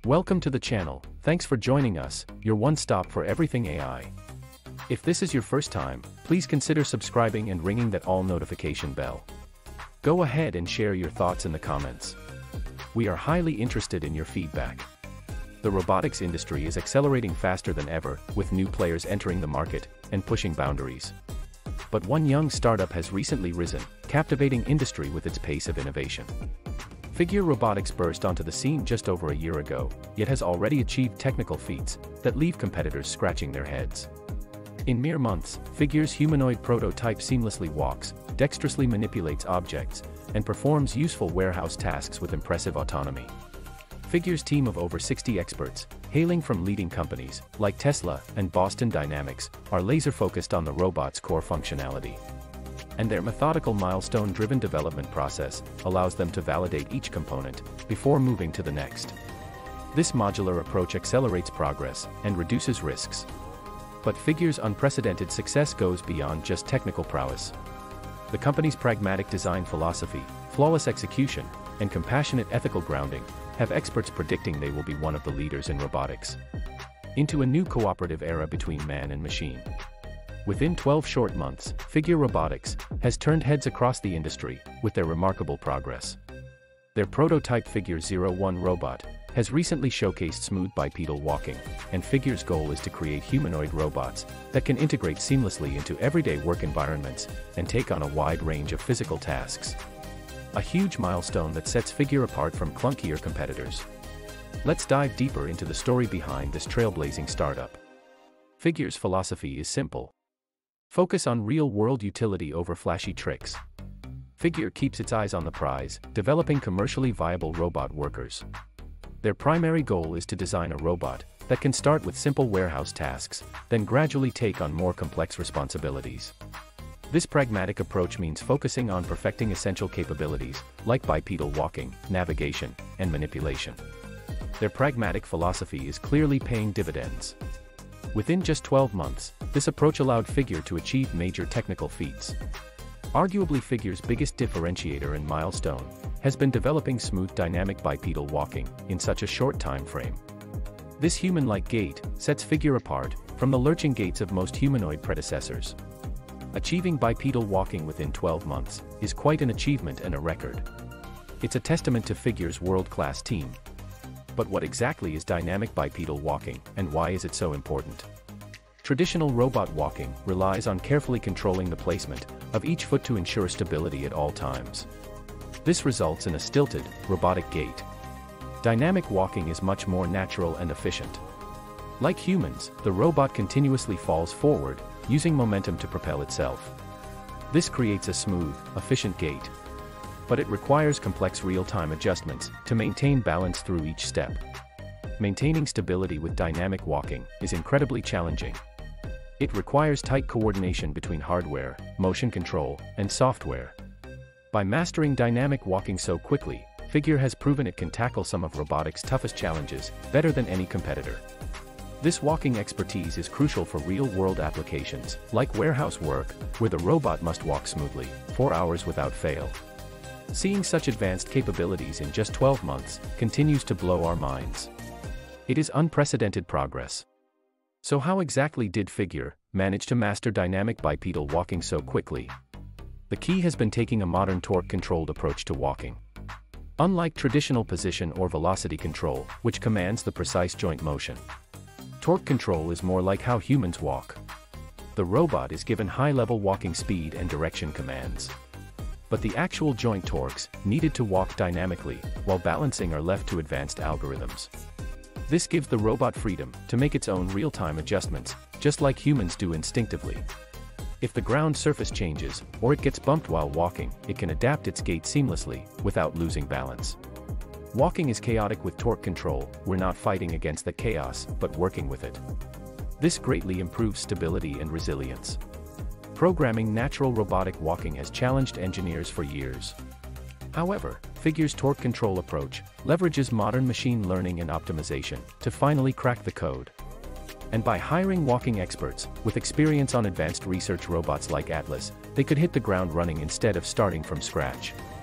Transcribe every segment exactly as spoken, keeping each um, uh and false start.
Welcome to the channel. Thanks for joining us, your one-stop for everything A I. If this is your first time, please consider subscribing and ringing that all notification bell. Go ahead and share your thoughts in the comments. We are highly interested in your feedback. The robotics industry is accelerating faster than ever, with new players entering the market and pushing boundaries. But one young startup has recently risen, captivating industry with its pace of innovation. Figure Robotics burst onto the scene just over a year ago, yet has already achieved technical feats that leave competitors scratching their heads. In mere months, Figure's humanoid prototype seamlessly walks, dexterously manipulates objects, and performs useful warehouse tasks with impressive autonomy. Figure's team of over sixty experts, hailing from leading companies like Tesla and Boston Dynamics, are laser-focused on the robot's core functionality. And their methodical milestone-driven development process allows them to validate each component before moving to the next. This modular approach accelerates progress and reduces risks. But Figure's unprecedented success goes beyond just technical prowess. The company's pragmatic design philosophy, flawless execution, and compassionate ethical grounding have experts predicting they will be one of the leaders in robotics into a new cooperative era between man and machine. Within twelve short months, Figure Robotics has turned heads across the industry with their remarkable progress. Their prototype Figure zero one robot has recently showcased smooth bipedal walking, and Figure's goal is to create humanoid robots that can integrate seamlessly into everyday work environments and take on a wide range of physical tasks. A huge milestone that sets Figure apart from clunkier competitors. Let's dive deeper into the story behind this trailblazing startup. Figure's philosophy is simple. Focus on real-world utility over flashy tricks. Figure keeps its eyes on the prize, developing commercially viable robot workers. Their primary goal is to design a robot that can start with simple warehouse tasks, then gradually take on more complex responsibilities. This pragmatic approach means focusing on perfecting essential capabilities, like bipedal walking, navigation, and manipulation. Their pragmatic philosophy is clearly paying dividends. Within just twelve months, this approach allowed Figure to achieve major technical feats. Arguably Figure's biggest differentiator and milestone has been developing smooth dynamic bipedal walking in such a short time frame. This human-like gait sets Figure apart from the lurching gaits of most humanoid predecessors. Achieving bipedal walking within twelve months is quite an achievement and a record. It's a testament to Figure's world-class team. But what exactly is dynamic bipedal walking, and why is it so important? Traditional robot walking relies on carefully controlling the placement of each foot to ensure stability at all times. This results in a stilted, robotic gait. Dynamic walking is much more natural and efficient. Like humans, the robot continuously falls forward, using momentum to propel itself. This creates a smooth, efficient gait. But it requires complex real-time adjustments to maintain balance through each step. Maintaining stability with dynamic walking is incredibly challenging. It requires tight coordination between hardware, motion control, and software. By mastering dynamic walking so quickly, Figure has proven it can tackle some of robotics' toughest challenges better than any competitor. This walking expertise is crucial for real-world applications, like warehouse work, where the robot must walk smoothly, four hours without fail. Seeing such advanced capabilities in just twelve months continues to blow our minds. It is unprecedented progress. So how exactly did Figure manage to master dynamic bipedal walking so quickly? The key has been taking a modern torque-controlled approach to walking. Unlike traditional position or velocity control, which commands the precise joint motion, torque control is more like how humans walk. The robot is given high-level walking speed and direction commands. But the actual joint torques needed to walk dynamically while balancing are left to advanced algorithms. This gives the robot freedom to make its own real-time adjustments, just like humans do instinctively. If the ground surface changes, or it gets bumped while walking, it can adapt its gait seamlessly, without losing balance. Walking is chaotic with torque control. We're not fighting against the chaos, but working with it. This greatly improves stability and resilience. Programming natural robotic walking has challenged engineers for years. However, Figure's torque control approach leverages modern machine learning and optimization to finally crack the code. And by hiring walking experts with experience on advanced research robots like Atlas, they could hit the ground running instead of starting from scratch.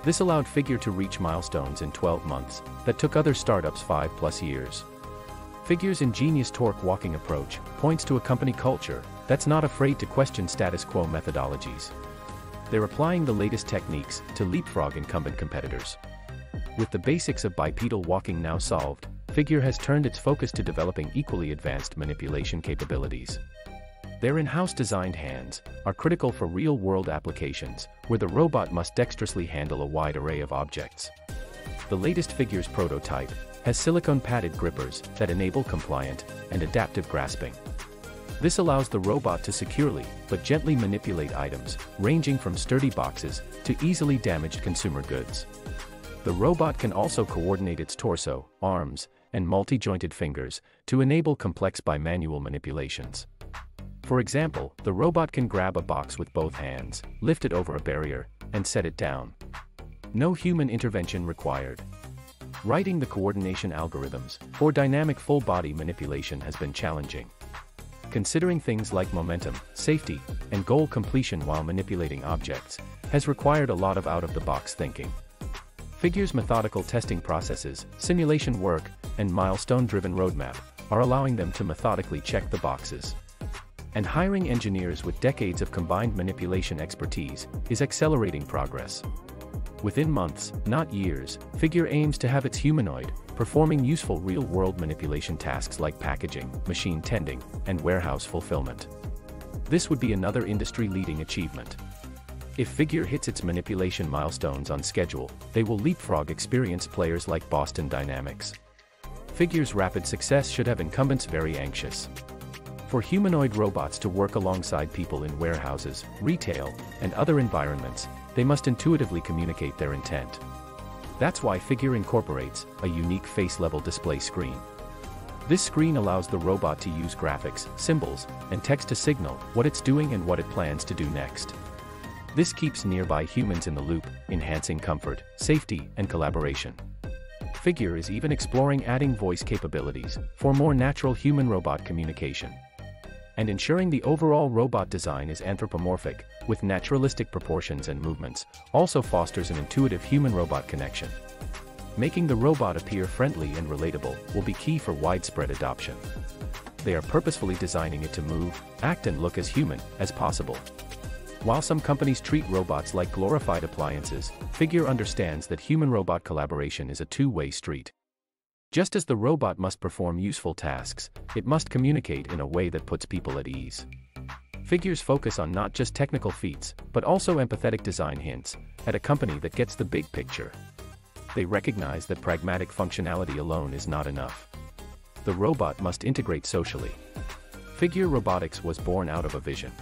This allowed Figure to reach milestones in twelve months that took other startups five plus years. Figure's ingenious torque walking approach points to a company culture that's not afraid to question status quo methodologies. They're applying the latest techniques to leapfrog incumbent competitors. With the basics of bipedal walking now solved, Figure has turned its focus to developing equally advanced manipulation capabilities. Their in-house designed hands are critical for real-world applications, where the robot must dexterously handle a wide array of objects. The latest Figure's prototype has silicone-padded grippers that enable compliant and adaptive grasping. This allows the robot to securely but gently manipulate items, ranging from sturdy boxes to easily damaged consumer goods. The robot can also coordinate its torso, arms, and multi-jointed fingers to enable complex bimanual manipulations. For example, the robot can grab a box with both hands, lift it over a barrier, and set it down. No human intervention required. Writing the coordination algorithms for dynamic full-body manipulation has been challenging. Considering things like momentum, safety, and goal completion while manipulating objects has required a lot of out-of-the-box thinking. Figure's methodical testing processes, simulation work, and milestone-driven roadmap are allowing them to methodically check the boxes. And hiring engineers with decades of combined manipulation expertise is accelerating progress. Within months, not years, Figure aims to have its humanoid performing useful real-world manipulation tasks like packaging, machine tending, and warehouse fulfillment. This would be another industry-leading achievement. If Figure hits its manipulation milestones on schedule, they will leapfrog experienced players like Boston Dynamics. Figure's rapid success should have incumbents very anxious. For humanoid robots to work alongside people in warehouses, retail, and other environments, they must intuitively communicate their intent. That's why Figure incorporates a unique face-level display screen. This screen allows the robot to use graphics, symbols, and text to signal what it's doing and what it plans to do next. This keeps nearby humans in the loop, enhancing comfort, safety, and collaboration. Figure is even exploring adding voice capabilities for more natural human-robot communication. And ensuring the overall robot design is anthropomorphic, with naturalistic proportions and movements, also fosters an intuitive human-robot connection. Making the robot appear friendly and relatable will be key for widespread adoption. They are purposefully designing it to move, act, and look as human as possible. While some companies treat robots like glorified appliances, Figure understands that human-robot collaboration is a two-way street. Just as the robot must perform useful tasks, it must communicate in a way that puts people at ease. Figure's focus on not just technical feats, but also empathetic design hints at a company that gets the big picture. They recognize that pragmatic functionality alone is not enough. The robot must integrate socially. Figure Robotics was born out of a vision.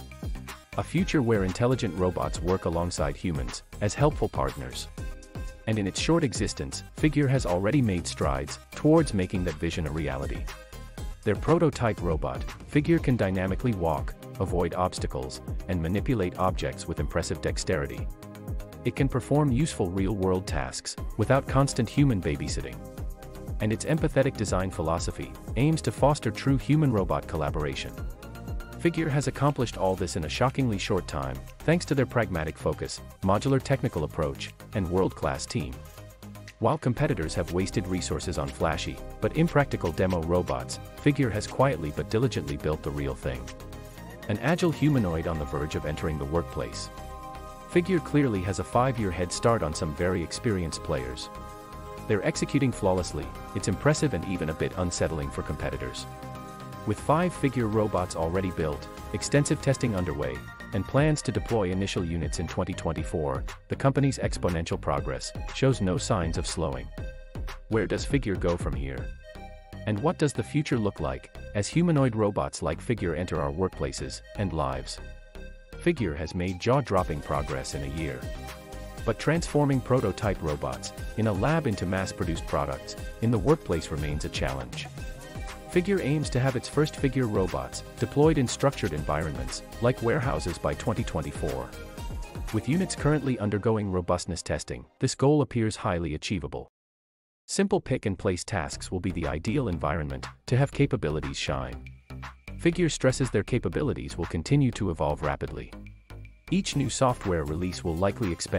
A future where intelligent robots work alongside humans as helpful partners. And in its short existence, Figure has already made strides towards making that vision a reality. Their prototype robot, Figure, can dynamically walk, avoid obstacles, and manipulate objects with impressive dexterity. It can perform useful real-world tasks without constant human babysitting. And its empathetic design philosophy aims to foster true human-robot collaboration. Figure has accomplished all this in a shockingly short time, thanks to their pragmatic focus, modular technical approach, and world-class team. While competitors have wasted resources on flashy, but impractical demo robots, Figure has quietly but diligently built the real thing. An agile humanoid on the verge of entering the workplace. Figure clearly has a five-year head start on some very experienced players. They're executing flawlessly. It's impressive and even a bit unsettling for competitors. With five Figure robots already built, extensive testing underway, and plans to deploy initial units in twenty twenty-four, the company's exponential progress shows no signs of slowing. Where does Figure go from here? And what does the future look like as humanoid robots like Figure enter our workplaces and lives? Figure has made jaw-dropping progress in a year. But transforming prototype robots in a lab into mass-produced products in the workplace remains a challenge. Figure aims to have its first Figure robots deployed in structured environments, like warehouses, by twenty twenty-four. With units currently undergoing robustness testing, this goal appears highly achievable. Simple pick-and-place tasks will be the ideal environment to have capabilities shine. Figure stresses their capabilities will continue to evolve rapidly. Each new software release will likely expand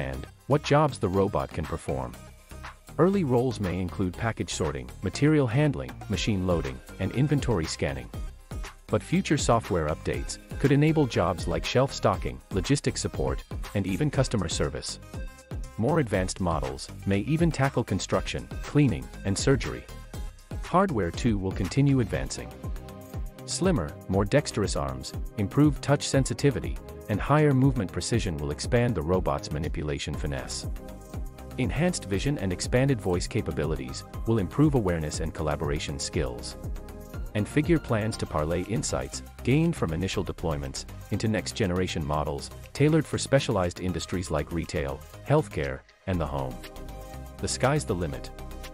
What jobs the robot can perform. Early roles may include package sorting, material handling, machine loading, and inventory scanning. But future software updates could enable jobs like shelf stocking, logistics support, and even customer service. More advanced models may even tackle construction, cleaning, and surgery. Hardware too will continue advancing. Slimmer, more dexterous arms, improved touch sensitivity, and higher movement precision will expand the robot's manipulation finesse. Enhanced vision and expanded voice capabilities will improve awareness and collaboration skills. And Figure plans to parlay insights gained from initial deployments into next-generation models tailored for specialized industries like retail, healthcare, and the home. The sky's the limit.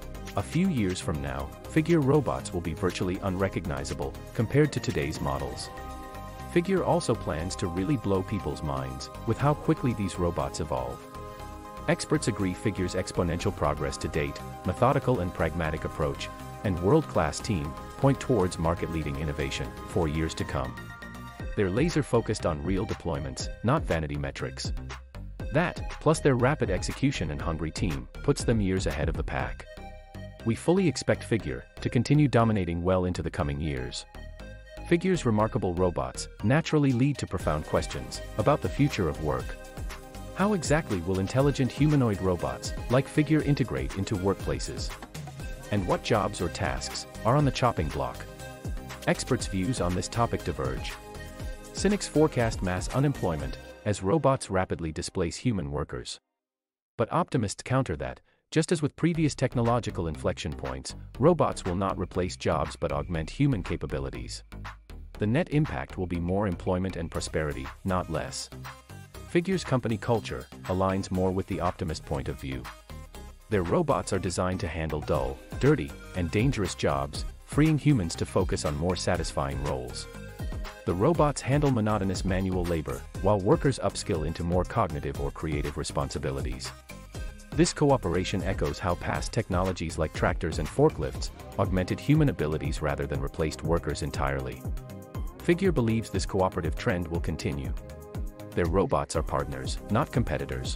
A few years from now, Figure robots will be virtually unrecognizable compared to today's models. Figure also plans to really blow people's minds with how quickly these robots evolve. Experts agree Figure's exponential progress to date, methodical and pragmatic approach, and world-class team point towards market-leading innovation for years to come. They're laser-focused on real deployments, not vanity metrics. That, plus their rapid execution and hungry team, puts them years ahead of the pack. We fully expect Figure to continue dominating well into the coming years. Figure's remarkable robots naturally lead to profound questions about the future of work. How exactly will intelligent humanoid robots like Figure integrate into workplaces? And what jobs or tasks are on the chopping block? Experts' views on this topic diverge. Cynics forecast mass unemployment as robots rapidly displace human workers. But optimists counter that, just as with previous technological inflection points, robots will not replace jobs but augment human capabilities. The net impact will be more employment and prosperity, not less. Figure's company culture aligns more with the optimist point of view. Their robots are designed to handle dull, dirty, and dangerous jobs, freeing humans to focus on more satisfying roles. The robots handle monotonous manual labor, while workers upskill into more cognitive or creative responsibilities. This cooperation echoes how past technologies like tractors and forklifts augmented human abilities rather than replaced workers entirely. Figure believes this cooperative trend will continue. Their robots are partners, not competitors.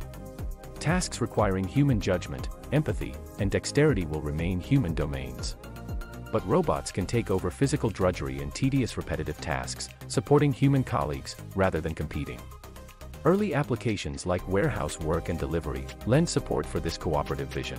Tasks requiring human judgment, empathy, and dexterity will remain human domains. But robots can take over physical drudgery and tedious repetitive tasks, supporting human colleagues rather than competing. Early applications like warehouse work and delivery lend support for this cooperative vision.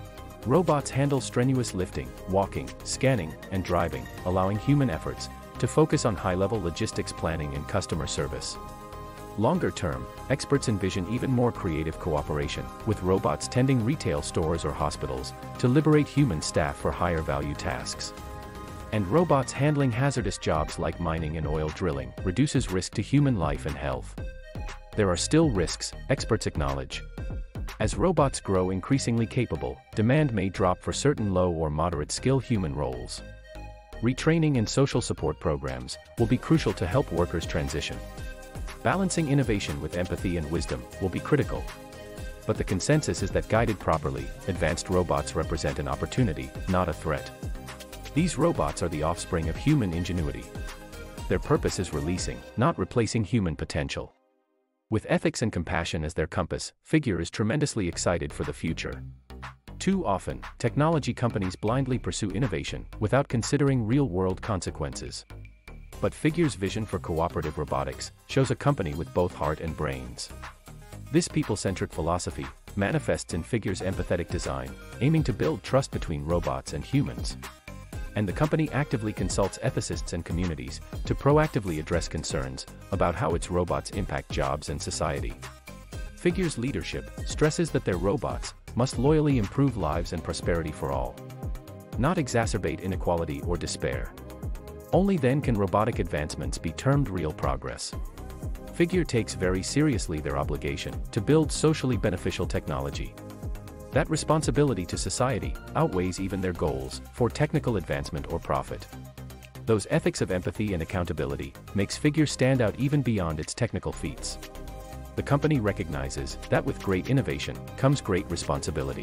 Robots handle strenuous lifting, walking, scanning, and driving, allowing human efforts to focus on high-level logistics planning and customer service. Longer term, experts envision even more creative cooperation, with robots tending retail stores or hospitals to liberate human staff for higher value tasks. And robots handling hazardous jobs like mining and oil drilling reduces risk to human life and health. There are still risks, experts acknowledge. As robots grow increasingly capable, demand may drop for certain low or moderate skill human roles. Retraining and social support programs will be crucial to help workers transition. Balancing innovation with empathy and wisdom will be critical. But the consensus is that guided properly, advanced robots represent an opportunity, not a threat. These robots are the offspring of human ingenuity. Their purpose is releasing, not replacing human potential. With ethics and compassion as their compass, Figure is tremendously excited for the future. Too often, technology companies blindly pursue innovation without considering real-world consequences. But Figure's vision for cooperative robotics shows a company with both heart and brains. This people-centric philosophy manifests in Figure's empathetic design, aiming to build trust between robots and humans. And the company actively consults ethicists and communities to proactively address concerns about how its robots impact jobs and society. Figure's leadership stresses that their robots must loyally improve lives and prosperity for all, not exacerbate inequality or despair. Only then can robotic advancements be termed real progress. Figure takes very seriously their obligation to build socially beneficial technology. That responsibility to society outweighs even their goals for technical advancement or profit. Those ethics of empathy and accountability makes Figure stand out even beyond its technical feats. The company recognizes that with great innovation comes great responsibility.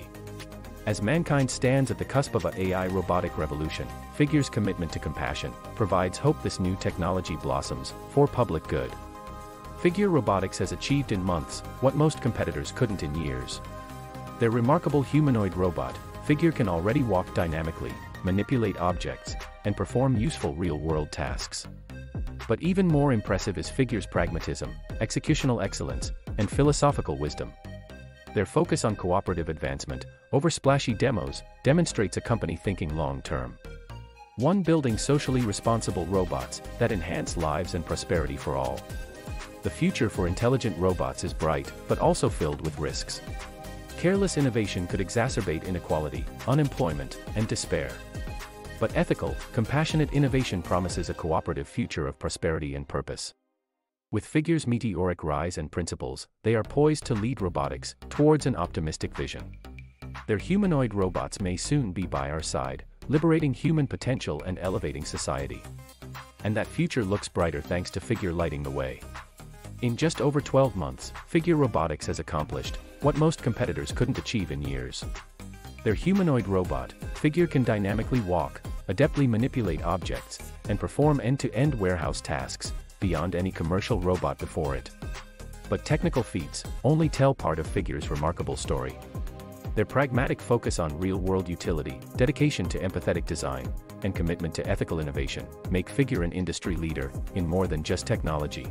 As mankind stands at the cusp of a A I robotic revolution, Figure's commitment to compassion provides hope this new technology blossoms for public good. Figure Robotics has achieved in months what most competitors couldn't in years. Their remarkable humanoid robot, Figure, can already walk dynamically, manipulate objects, and perform useful real-world tasks. But even more impressive is Figure's pragmatism, executional excellence, and philosophical wisdom. Their focus on cooperative advancement, over splashy demos, demonstrates a company thinking long-term. One building socially responsible robots that enhance lives and prosperity for all. The future for intelligent robots is bright, but also filled with risks. Careless innovation could exacerbate inequality, unemployment, and despair. But ethical, compassionate innovation promises a cooperative future of prosperity and purpose. With Figure's meteoric rise and principles, they are poised to lead robotics towards an optimistic vision. Their humanoid robots may soon be by our side, liberating human potential and elevating society. And that future looks brighter thanks to Figure lighting the way. In just over twelve months, Figure Robotics has accomplished what most competitors couldn't achieve in years. Their humanoid robot, Figure, can dynamically walk, adeptly manipulate objects, and perform end-to-end warehouse tasks, beyond any commercial robot before it. But technical feats only tell part of Figure's remarkable story. Their pragmatic focus on real-world utility, dedication to empathetic design, and commitment to ethical innovation make Figure an industry leader in more than just technology.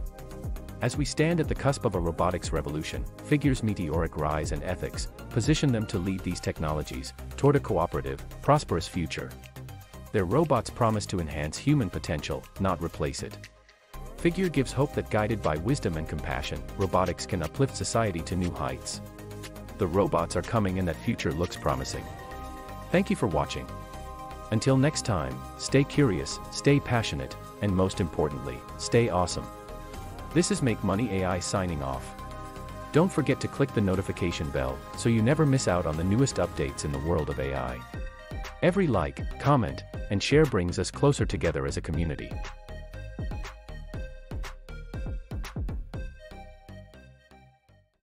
As we stand at the cusp of a robotics revolution, Figure's meteoric rise and ethics position them to lead these technologies toward a cooperative, prosperous future. Their robots promise to enhance human potential, not replace it. Figure gives hope that, guided by wisdom and compassion, robotics can uplift society to new heights. The robots are coming and that future looks promising. Thank you for watching. Until next time, stay curious, stay passionate, and most importantly, stay awesome. This is Make Money A I signing off. Don't forget to click the notification bell so you never miss out on the newest updates in the world of A I. Every like, comment, and share brings us closer together as a community.